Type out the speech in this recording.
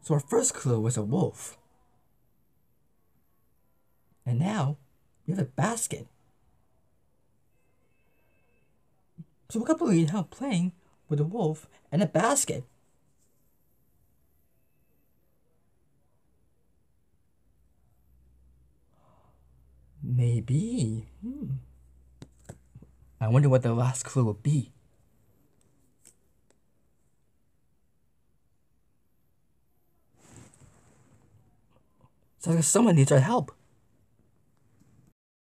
So our first clue was a wolf. And now we have a basket. So what couple need help playing with a wolf and a basket? Maybe. I wonder what the last clue will be. Sounds like someone needs our help.